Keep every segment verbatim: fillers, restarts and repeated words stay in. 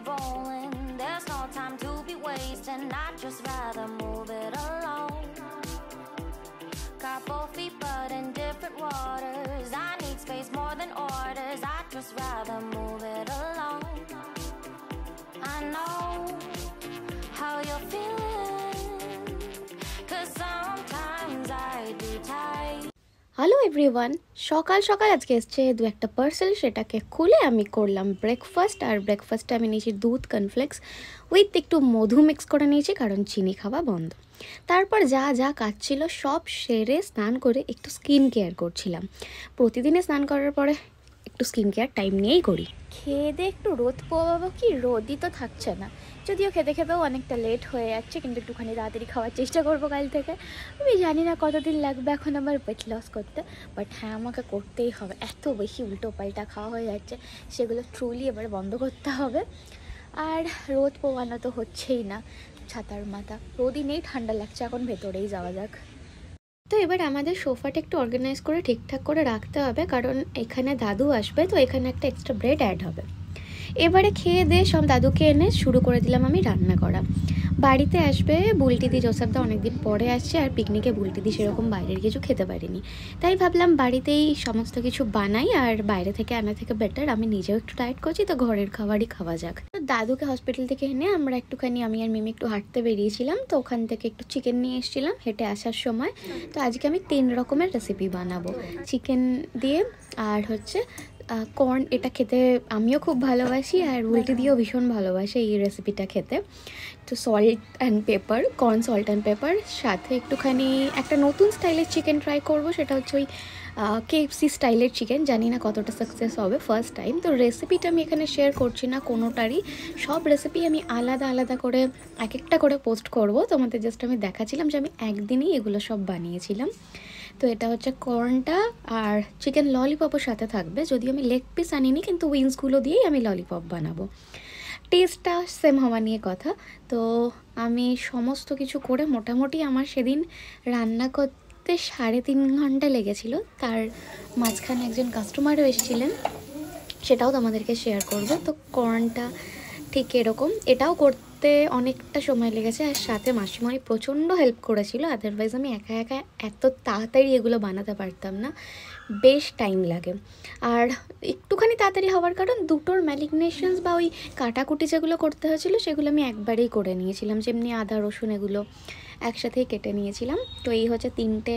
rolling. There's no time to be wasting. I'd just rather move it alone. Got both feet but in different waters. I need space more than orders. I'd just rather move it alone. I know how you're feeling, 'cause sometimes I do tight. Hello everyone, সকাল সকাল আজকে এসছে দু একটা parcel, সেটাকে খুলে আমি করলাম ব্রেকফাস্ট। আর ব্রেকফাস্টে আমি নিয়েছি দুধ কর্নফ্লেক্স উইথ একটু মধু মিক্স করে নিয়েছি, কারণ চিনি খাওয়া বন্ধ। তারপর যা যা কাজ ছিল সব সেরে স্নান করে একটু স্কিন কেয়ার করছিলাম। প্রতিদিনে স্নান করার পরে একটু স্কিন কেয়ার টাইম নিয়েই করি। খেয়ে দিয়ে একটু রোদ পোয়াবো, কি রোদই তো থাকছে না, যদিও খেতে খেতেও অনেকটা লেট হয়ে যাচ্ছে, কিন্তু একটুখানি তাড়াতাড়ি খাওয়ার চেষ্টা করবো কাল থেকে। আমি জানি না কতদিন লাগবে এখন আমার ওয়েট লস করতে, বাট হ্যাঁ আমাকে করতেই হবে। এত বেশি উল্টো পাল্টা খাওয়া হয়ে যাচ্ছে, সেগুলো ট্রুলি এবার বন্ধ করতে হবে। আর রোদ পোয়ানো তো হচ্ছেই না, ছাতার মাথা রোদই নেই, ঠান্ডা লাগছে, এখন ভেতরেই যাওয়া যাক। তো এবার আমাদের সোফাটা একটু অর্গানাইজ করে ঠিকঠাক করে রাখতে হবে, কারণ এখানে দাদু আসবে, তো এখানে একটা এক্সট্রা ব্রেড অ্যাড হবে। এবারে খেয়ে দিয়ে সব দাদুকে এনে শুরু করে দিলাম আমি রান্না করা। বাড়িতে আসবে বুলটিদি, জোসেফদা অনেকদিন পরে আসছে, আর পিকনিকে বুলটিদি সেরকম বাইরের কিছু খেতে পারিনি, তাই ভাবলাম বাড়িতেই সমস্ত কিছু বানাই, আর বাইরে থেকে আনা থেকে বেটার আমি নিজেও একটু ডায়েট করছি, তো ঘরের খাবারই খাওয়া যাক। তো দাদুকে হসপিটাল থেকে এনে আমরা একটুখানি আমি আর মিমি একটু হাঁটতে বেরিয়েছিলাম, তো ওখান থেকে একটু চিকেন নিয়ে এসেছিলাম হেঁটে আসার সময়। তো আজকে আমি তিন রকমের রেসিপি বানাবো চিকেন দিয়ে, আর হচ্ছে কর্ন। এটা খেতে আমিও খুব ভালোবাসি, আর উল্টি দিয়েও ভীষণ ভালোবাসি এই রেসিপিটা খেতে। তো salt and pepper, corn salt and pepper, সাথে একটুখানি একটা নতুন স্টাইলের চিকেন ট্রাই করব, সেটা হচ্ছে ওই কেএফসি স্টাইলের চিকেন। জানি না কতটা সাকসেস হবে, ফার্স্ট টাইম। তো রেসিপিটা আমি এখানে শেয়ার করছি না কোনোটারই, সব রেসিপি আমি আলাদা আলাদা করে এক একটা করে পোস্ট করব। তোমাদের জাস্ট আমি দেখাচ্ছিলাম যে আমি একদিনই এগুলো সব বানিয়েছিলাম। তো এটা হচ্ছে কর্নটা, আর চিকেন ললিপপও সাথে থাকবে, যদিও আমি লেগ পিস আনিনি, কিন্তু উইংসগুলো দিয়েই আমি ললিপপ বানাবো। টেস্টটা সেম হওয়া নিয়ে কথা। তো আমি সমস্ত কিছু করে মোটামুটি আমার সেদিন রান্না করতে সাড়ে তিন ঘন্টা লেগেছিল। তার মাঝখানে একজন কাস্টমারও এসেছিলেন, সেটাও তোমাদেরকে শেয়ার করব। তো কর্নটা ঠিক এরকম, এটাও করতে অনেকটা সময় লেগেছে, আর সাথে মাসিমণি প্রচণ্ড হেল্প করেছিল, আদারওয়াইজ আমি একা একা এত তাড়াতাড়ি এগুলো বানাতে পারতাম না, বেশ টাইম লাগে। আর একটুখানি তাড়াতাড়ি হওয়ার কারণ দুটোর ম্যারিনেশনস বা ওই কাটাকুটি যেগুলো করতে হয়েছিল সেগুলো আমি একবারেই করে নিয়েছিলাম, যেমনি আদা রসুন এগুলো একসাথেই কেটে নিয়েছিলাম। তো এই হচ্ছে তিনটে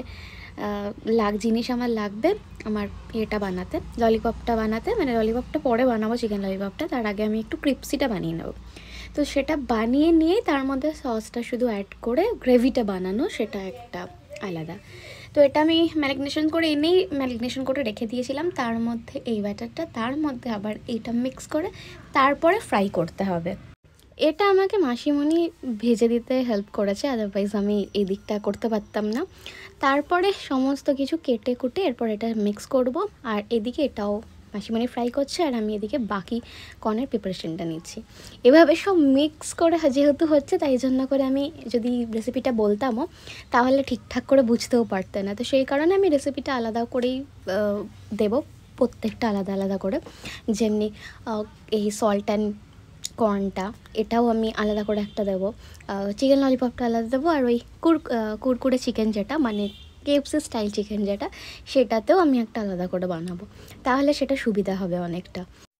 লাগ জিনিস আমার লাগবে আমার এটা বানাতে, ললিপপটা বানাতে। মানে ললিপপটা পরে বানাবো, চিকেন ললিপপটা, তার আগে আমি একটু ক্রিপসিটা বানিয়ে নেব। তো সেটা বানিয়ে নিয়ে তার মধ্যে সসটা শুধু অ্যাড করে গ্রেভিটা বানানো, সেটা একটা আলাদা। তো এটা আমি ম্যারিনেশন করে এনেই ম্যারিনেশন করে রেখে দিয়েছিলাম, তার মধ্যে এই ব্যাটারটা, তার মধ্যে আবার এইটা মিক্স করে তারপরে ফ্রাই করতে হবে। এটা আমাকে মাসিমণি ভেজে দিতে হেল্প করেছে, আদারওয়াইজ আমি এই দিকটা করতে পারতাম না। তারপরে সমস্ত কিছু কেটে কুটে এরপর এটা মিক্স করব, আর এদিকে এটাও মাসিমণি ফ্রাই করছে, আর আমি এদিকে বাকি কর্নের প্রিপারেশনটা নিচ্ছি। এভাবে সব মিক্স করে যেহেতু হচ্ছে, তাই জন্য করে আমি যদি রেসিপিটা বলতামও তাহলে ঠিকঠাক করে বুঝতেও পারতে না। তো সেই কারণে আমি রেসিপিটা আলাদা করেই দেব, প্রত্যেকটা আলাদা আলাদা করে। যেমনি এই সল্ট অ্যান্ড কর্নটা, এটাও আমি আলাদা করে একটা দেবো, চিকেন ললিপপটা আলাদা দেবো, আর ওই কুর কুরকুরে চিকেন যেটা মানে কেএফসি স্টাইল চিকেন যেটা, সেটাতেও আমি একটা আলাদা করে বানাবো, তাহলে সেটা সুবিধা হবে অনেকটা।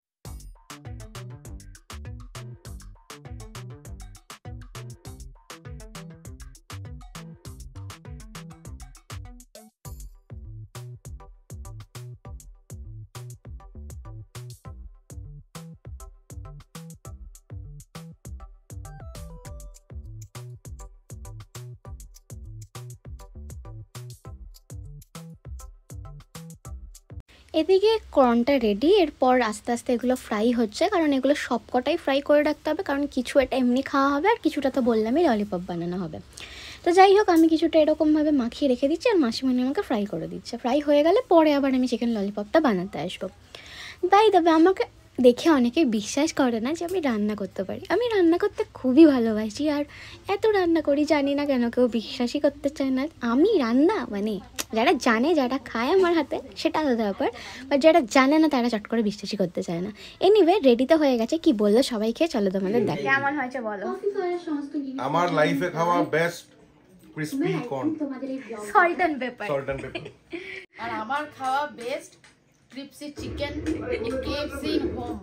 এদিকে কর্নটা রেডি, এরপর আস্তে আস্তে এগুলো ফ্রাই হচ্ছে, কারণ এগুলো সবকটাই ফ্রাই করে রাখতে হবে, কারণ কিছু এটা এমনি খাওয়া হবে, আর কিছুটা তো বললামই ললিপপ বানানো হবে। তো যাই হোক, আমি কিছুটা এরকমভাবে মাখিয়ে রেখে দিচ্ছি, আর মাসিমণি আমাকে ফ্রাই করে দিচ্ছে। ফ্রাই হয়ে গেলে পরে আবার আমি চিকেন ললিপপটা বানাতে আসবো। তাই তবে আমাকে দেখে অনেকে বিশ্বাস করে না যে আমি রান্না করতে পারি। আমি রান্না করতে খুবই ভালোবাসি, আর এত রান্না করি, জানি না কেন কেউ বিশ্বাসই করতে চায় না। আমি রান্না মানে যারা জানে, যারা খায় আমার হাতে, সেটা আলাদা ব্যাপার, বাট যারা জানে না তারা চট করে বিশ্বাসই করতে চায় না। এনিওয়ে, রেডি তো হয়ে গেছে, কি বললো সবাই খেয়ে চলো তোমাদের দেখ কেমন হয়েছে বলো। আমার লাইফে খাওয়া best crispy corn, salt and pepper, salt and pepper. আর আমার খাওয়া best crispy chicken in KFC home,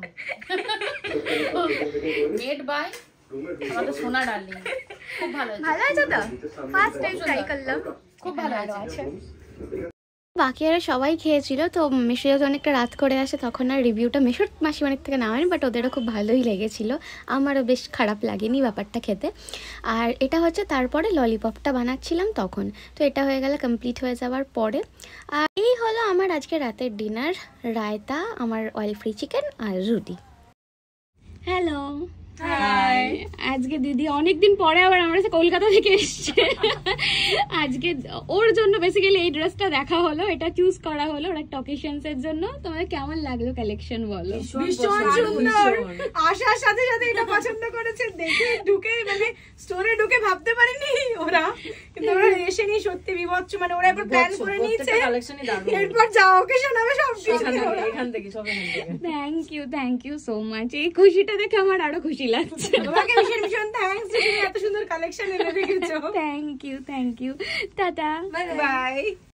made by আমাদের সোনা ডার্লিং। খুব ভালো হয়েছে। ভালো আছে তো? ফার্স্ট টাইম ট্রাই করলাম, খুব ভালো আছে। বাকি আর সবাই খেয়েছিল, তো মেশো যেহেতু অনেকটা রাত করে আসে, তখন আর রিভিউটা মেশোর মাসিমানির থেকে নামেন, বাট ওদেরও খুব ভালোই লেগেছিল, আমারও বেশ খারাপ লাগেনি ব্যাপারটা খেতে। আর এটা হচ্ছে তারপরে ললিপপটা বানাচ্ছিলাম তখন, তো এটা হয়ে গেলে কমপ্লিট হয়ে যাওয়ার পরে। আর এই হলো আমার আজকে রাতের ডিনার, রায়তা, আমার অয়েল ফ্রি চিকেন আর রুটি। Hello, hi. আজকে দিদি অনেকদিন পরে আবার আমার কাছে কলকাতা থেকে এসছে। আজকে ওর জন্য বেসিক্যালি এই ড্রেসটা দেখা হলো, এটা চুজ করা হলো ওর একটা অকেশনস এর জন্য। তোমাদের কেমন লাগলো কালেকশন বলো? ভীষণ সুন্দর, আসার সাথে সাথে এটা পছন্দ করেছে, দেখে ঢুকে মানে স্টোরে ঢুকে ভাবতে পারিনি ওরা, কিন্তু ওরা এসে নিয়ে সত্যি বিভৎস, মানে ওরা এবার প্ল্যান করে নিয়েছে, এরপর যা ওকেশন হবে সব এখান থেকে সব এখান থেকে। Thank you, thank you so much. এই খুশিটা দেখে আমার আরো খুশি লাগছে। তোমাকে ভীষণ ভীষণ থ্যাঙ্কস, তুমি এত সুন্দর কালেকশন এনে রেখেছো। Thank you, thank you, tata, bye by.